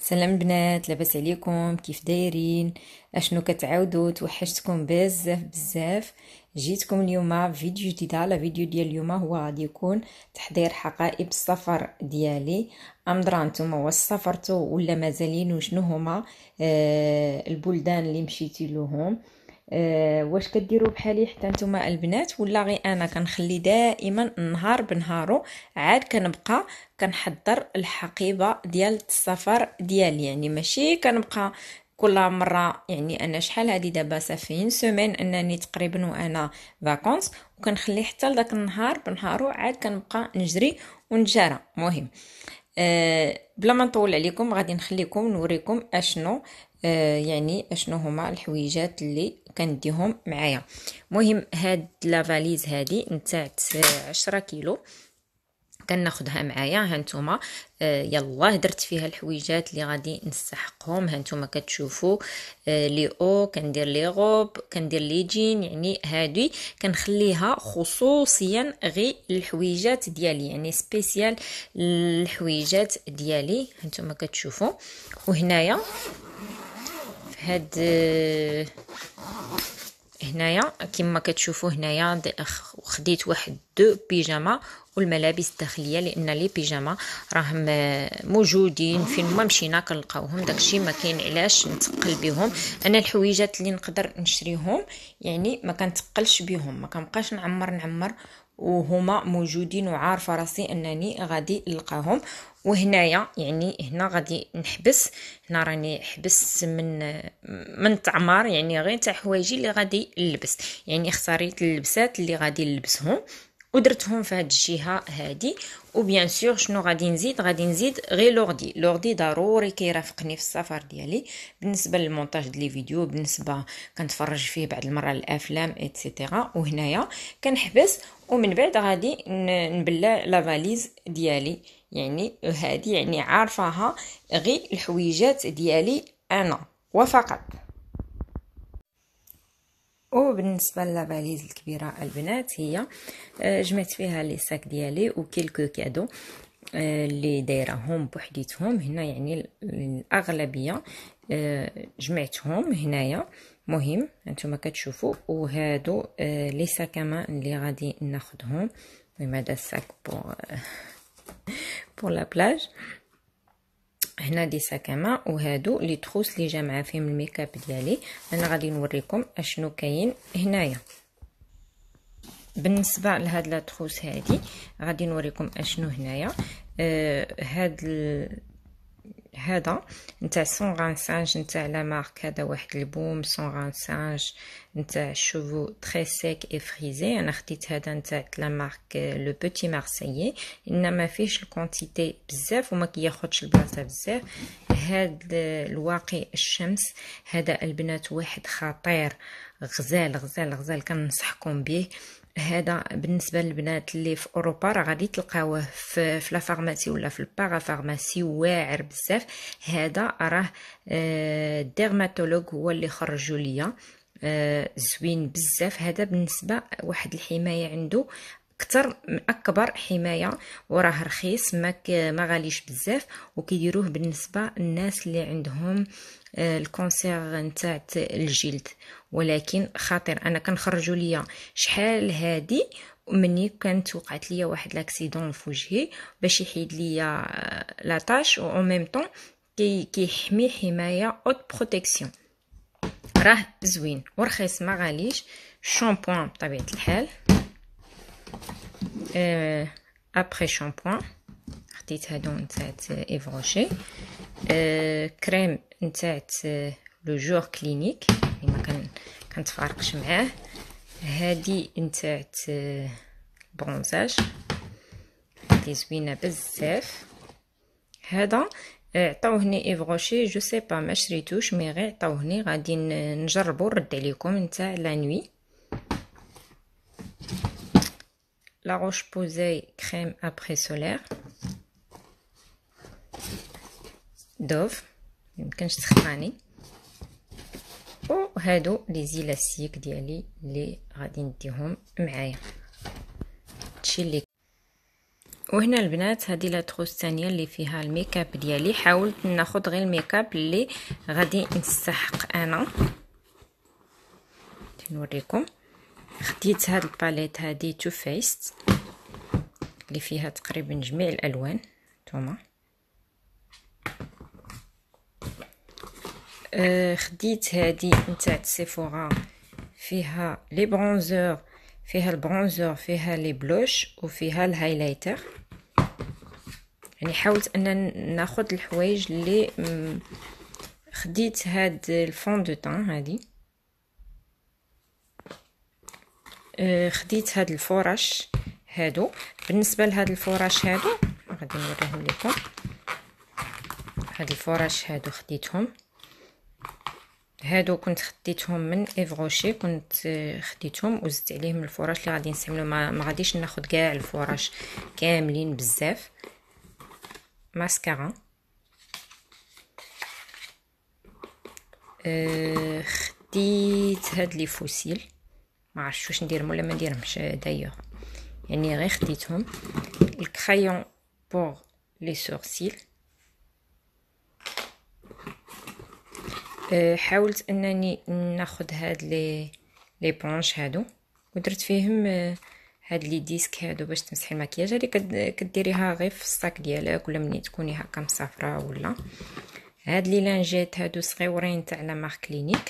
سلام بنات، لاباس عليكم؟ كيف دايرين؟ اشنو كتعاودوا؟ توحشتكم بزاف بزاف. جيتكم اليوم فيديو جديد. على فيديو ديال اليوم هو غادي يكون تحضير حقائب السفر ديالي. امضرا نتوما واش سافرتوا ولا مازالين؟ وشنو هما البلدان اللي مشيتي لهم؟ واش كديروا بحالي حتى نتوما البنات، ولا غير انا كنخلي دائما نهار بنهارو عاد كنبقى كنحضر الحقيبه ديال السفر ديالي؟ يعني ماشي كنبقى كل مره، يعني انا شحال هادي دابا صافين سيمين انني تقريبا وانا فاكونس، وكنخلي حتى لذاك النهار بنهارو عاد كنبقى نجري ونجارة. مهم بلا ما نطول عليكم غادي نخليكم نوريكم اشنو يعني اشنو هما الحويجات اللي كنديهم معايا. مهم هاد لا فاليز هادي نتاع 10 كيلو كناخدها معايا. هانتوما يلا درت فيها الحويجات اللي غادي نستحقهم. هانتوما كتشوفوا لي او كندير لي غوب، كندير لي جين، يعني هادي كنخليها خصوصيا غير الحويجات ديالي، يعني سبيسيال الحويجات ديالي. هانتوما كتشوفوا وهنايا هاد هنايا كما كتشوفوا هنايا خديت واحد دو بيجاما والملابس الداخليه، لان لي بيجاما راهم موجودين فين ما مشينا كنلقاوهم، داكشي ما كاين علاش نتقل بهم. انا الحويجات اللي نقدر نشريهم يعني ما كنتقلش بهم، ما كنبقاش نعمر وهما موجودين وعارفه راسي انني غادي نلقاهم. وهنايا يعني هنا غادي نحبس، هنا راني حبس من تعمار، يعني غير تاع حوايجي اللي غادي نلبس، يعني اختاريت اللبسات اللي غادي نلبسهم ودرتهم في هاد الجهه هادي. وبيان سور شنو غادي نزيد؟ غادي نزيد غير لوردي ضروري كيرافقني في السفر ديالي بالنسبه للمونتاج ديال لي فيديو، بالنسبه كنتفرج فيه بعض المره الافلام ايتترا. وهنايا كنحبس ومن بعد غادي نبلع لا فاليز ديالي، يعني هذه يعني عارفاها غير الحويجات ديالي انا وفقط. وبالنسبه للافاليز الكبيره البنات هي جمعت فيها لي ساك ديالي وكيلكو كادو اللي دايرهم بوحديتهم هنا، يعني الاغلبيه جمعتهم هنايا. مهم هانتوما كتشوفوا وهادو لي ساكامان اللي غادي ناخذهم. المهم هذا الساك بور لا بلاج، هنا دي ساكاما، وهادو لي تروس اللي جامعه فيهم الميكاب ديالي. انا غادي نوريكم اشنو كاين هنايا. بالنسبه لهاد لا تروس هادي غادي نوريكم اشنو هنايا. هذا نتاع سون غانسانج نتاع لا مارك، هذا واحد البوم سون غانسانج نتاع شوفو تري سيك اي فريزي. انا خديت هذا نتاع لا مارك لو بوتي مارسيي، انما فيش الكونتيتي بزاف وما كياخذش البلاصه بزاف. هاد الواقي الشمس هذا البنات واحد خطير، غزال كننصحكم به. هذا بالنسبه للبنات اللي في اوروبا راه غادي تلقاوه في لا فارماسي ولا في البارا فارماسي، واعر بزاف. هذا راه الديرماتولوج هو اللي خرجوا ليا، زوين بزاف. هذا بالنسبه واحد الحمايه عنده اكثر من اكبر حمايه، وراه رخيص ما غاليش بزاف، وكيديروه بالنسبه للناس اللي عندهم الكونسير نتاع الجلد، ولكن خطير. انا كنخرجوا ليا شحال هادي مني كانت وقعت ليا واحد لاكسيدون في وجهي باش يحيد ليا لا طاش، و ميم طون كيحمي حمايه اوت بروتيكسيون. راه زوين ورخيص ما غاليش. شامبوان بطبيعه الحال، ابري شامبوان خديت هادو نتاع ايف روشي، كريم نتاع لو جور كلينيك اللي ما كنتفارقش معاه، هادي نتاع برونزاج هادي زوينه بزاف. هذا عطاوهني ايف روشي، جو سي با ما شريتوش مي غير عطاوهني، غادي نجربو نرد عليكم نتاع لا نوي. لا روش بوزي كريم ابري سولير دوف ميمكنش تخطاني. وهادو لي زيلاسيك ديالي اللي غادي نديهم معايا. هادشي اللي وهنا البنات هذه لا تروس الثانيه اللي فيها الميكاب ديالي. حاولت ناخذ غير الميكاب اللي غادي نستحق انا. نوريكم. خديت هاد الباليت هذه تو فيست اللي فيها تقريبا جميع الالوان. نتوما خديت هذه نتاع سيفورا، فيها لي برونزور، فيها البرونزور، فيها لي بلوش، وفيها الهايلايتر. يعني حاولت ان ناخذ الحوايج اللي خديت هاد الفون دو طون هذه. خديت هاد الفرش هادو. بالنسبه لهاد الفرش هادو غادي نوريهم لكم. هاد الفرش هادو خديتهم، هادو كنت خديتهم من ايفروشي، كنت خديتهم وزدت عليهم الفرش اللي غادي نستعملو. ما غاديش ناخذ كاع الفرش كاملين بزاف. ماسكارا، خديت هاد لي فوسيل، ما عرفتش واش نديرهم ولا ما نديرهمش دايوغ، يعني غير خديتهم. الكرايون بور لي سورسيل. حاولت انني ناخذ هاد لي بونش هادو ودرت فيهم هاد لي ديسك هادو باش تمسحي المكياج. هادي كديريها غير في الصاك ديالك ولا ملي تكوني هكا مسافره ولا. هاد لي لانجيت هادو صغيورين تاع لا مارك كلينيك.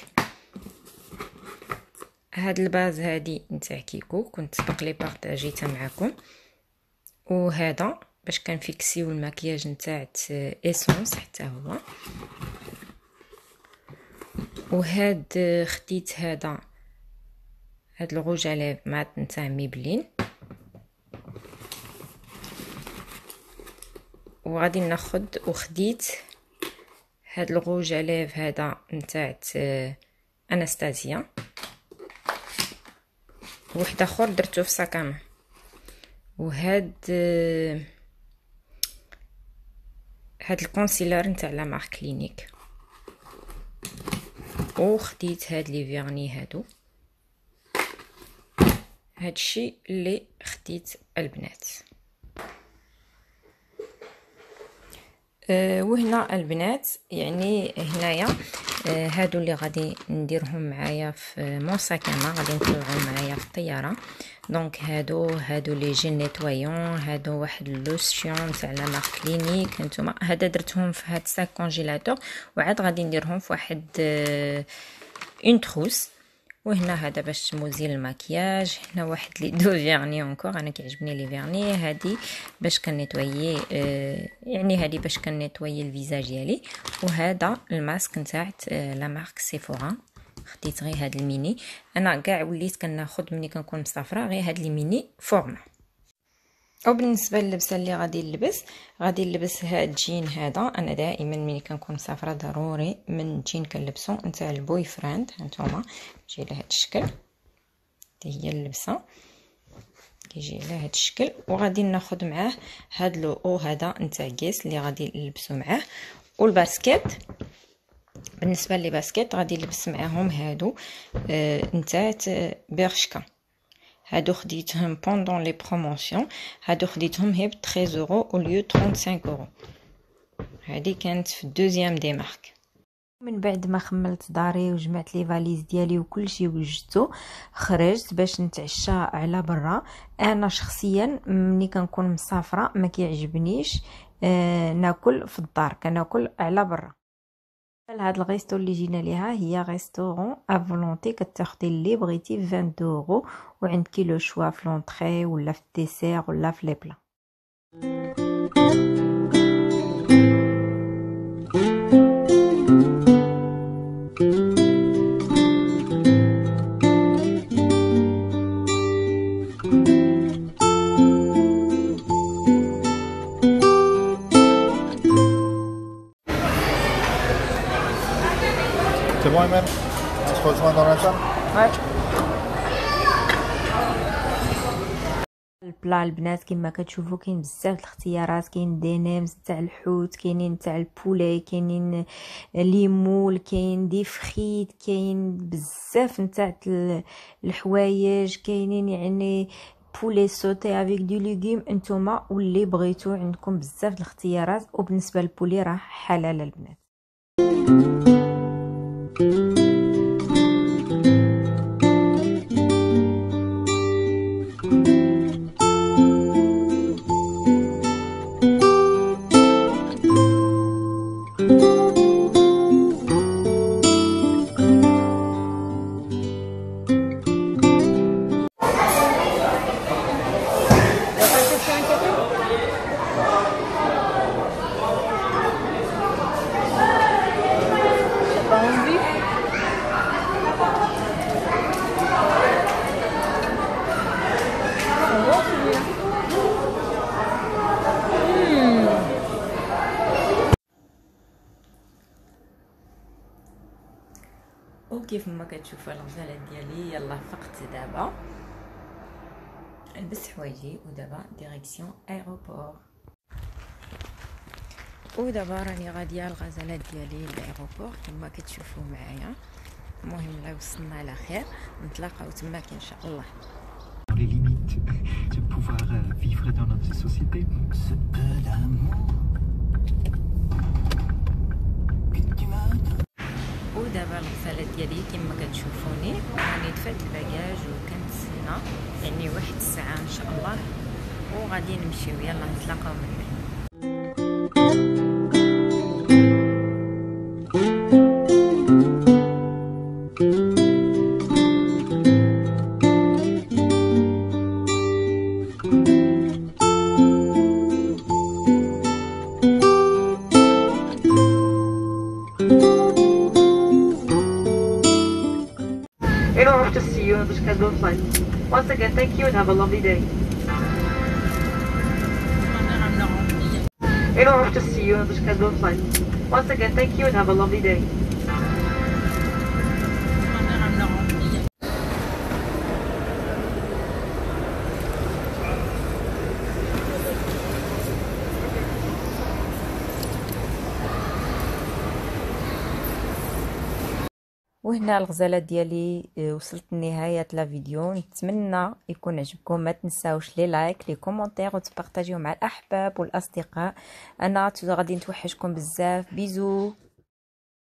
هاد الباز هادي نتاع كيكو كنت سبق لي بارطاجيتها معكم. وهذا باش كنفيكسيو المكياج نتاع ايسونس حتى هو. وهاد خديت هذا هاد الغوج على مات نتاع ميبلين. وغادي ناخذ وخديت هاد الغوج على هذا نتاع اناستازيا. واحد اخر درتو في ساكامه. وهاد هاد الكونسيلر نتاع لا مارك كلينيك. وخديت هاد لي فيرني هادو. هادشي اللي خديت البنات. وهنا البنات يعني هنايا هادو اللي غادي نديرهم معايا في موساكانا، غادي نطلعوا معايا في الطياره. دونك هادو لي جيل نيتوايون، هادو واحد لوسيون تاع لا مارك كلينيك. نتوما هذا درتهم في هاد الساك كونجيلاتور وعاد غادي نديرهم في واحد اون تروس. وهنا هذا باش تموزيل المكياج. هنا واحد لي دو فيرني اونكور، انا كيعجبني لي فيرني. هادي باش كنيطويي يعني هادي باش كنيطويي الفيزاج ديالي. وهذا الماسك نتاع لا مارك سيفورا. خديت غير هاد الميني. انا كاع وليت كناخذ ملي كنكون مسافره غير هاد الميني فورما. وبالنسبه للبسه اللي غادي نلبس هاد الجين هذا. انا دائما ملي كنكون مسافره ضروري من جين كنلبسو نتاع البوي فريند. هانتوما كيجي على هاد الشكل، هي اللبسه كيجي على هاد الشكل. وغادي ناخذ معاه هاد لو او هذا نتاع كيس اللي غادي نلبسو معاه. والباسكيت بالنسبه لي باسكيت غادي نلبس معاهم هادو نتاع بيرشكا. هادو خديتهم بوندون لي بروموسيون. هادو خديتهم هي ب 13 اورو او ليو 35 اورو. هادي كانت في الدوزيام دي مارك. من بعد ما خملت داري وجمعت لي فاليز ديالي وكلشي وجدته، خرجت باش نتعشى على برا. انا شخصيا ملي كنكون مسافره ما كيعجبنيش ناكل في الدار، كناكل على برا. هاد الغيستو اللي جينا ليها هي غيستورون افولونتي، كتاخدي اللي بغيتي ب 22 اورو وعندك لو شوا في لونطري ولا في الديسير ولا في لي بلا. C'est bon, Emel? On se rejoint dans la salle? Ouais. البلا البنات كما كتشوفوا كاين بزاف الاختيارات. كاين دينيمز تاع الحوت، كاينين تاع البولي، كاينين ليمول، كاين دي فريت، كاين بزاف نتاع الحوايج، كاينين يعني بولي سوتي افيك دو ليغوم نتوما واللي بغيتو، عندكم بزاف د الاختيارات. وبالنسبه للبولي راه حلال البنات. وكيف ما كتشوفوا الغزاله ديالي يلا فقت دابا نلبس حوايجي ودابا ديريكسيون ايروبور. ودابا راني غاديه الغزاله ديالي لايروبور كما كتشوفوا معايا. المهم الله يوصلنا على خير، نتلاقاو تماك ان شاء الله. Les limites de pouvoir vivre dans notre société. Ce peu d'amour que tu m'as donné. ودابا الغساله ديالي كما كتشوفوني راني دفعت الباجاج وكنتسنى يعني واحد الساعه ان شاء الله وغادي نمشيو. يلا نتلاقاو من بعد. And I hope to see you on the scheduled flight. Once again, thank you and have a lovely day. And I hope to see you on the scheduled flight. Once again, thank you and have a lovely day. وهنا الغزاله ديالي وصلت لنهايه لا فيديو. نتمنى يكون عجبكم. ما تنساوش لي لايك لي كومونتير وتبارطاجيو مع الاحباب والاصدقاء. انا غادي نتوحشكم بزاف. بيزو.